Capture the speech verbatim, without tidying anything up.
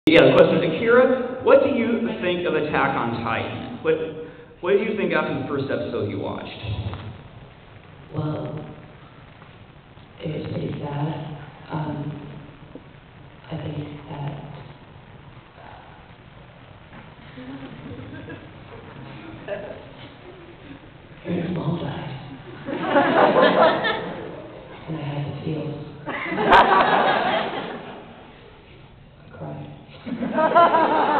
Yeah, the question is, Akira, what do you think of Attack on Titan? What What did you think after the first episode you watched? Well, it was pretty sad. Um, I think that Ernest Mall died, and I had the feels. I cried.